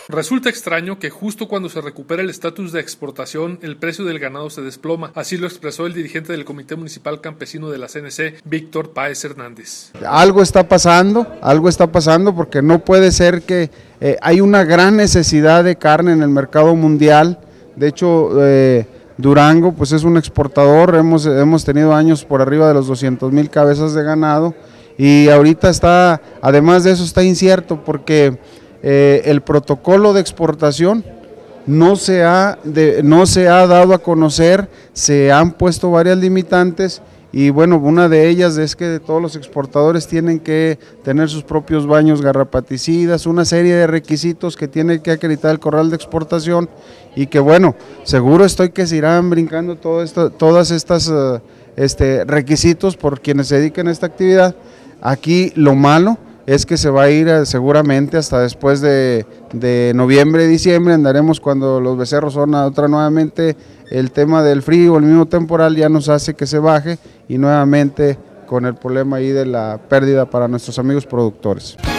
Resulta extraño que justo cuando se recupera el estatus de exportación, el precio del ganado se desploma. Así lo expresó el dirigente del Comité Municipal Campesino de la CNC, Víctor Páez Hernández. Algo está pasando porque no puede ser que hay una gran necesidad de carne en el mercado mundial. De hecho, Durango pues es un exportador, hemos tenido años por arriba de los 200,000 cabezas de ganado y ahorita está, además de eso está incierto porque el protocolo de exportación no se ha dado a conocer, se han puesto varias limitantes y bueno, una de ellas es que todos los exportadores tienen que tener sus propios baños garrapaticidas, una serie de requisitos que tiene que acreditar el corral de exportación y que bueno, seguro estoy que se irán brincando todas estas requisitos por quienes se dedican a esta actividad. Aquí lo malo es que se va a ir seguramente hasta después de noviembre, diciembre, andaremos cuando los becerros son nuevamente el tema del frío, el mismo temporal ya nos hace que se baje y nuevamente con el problema ahí de la pérdida para nuestros amigos productores.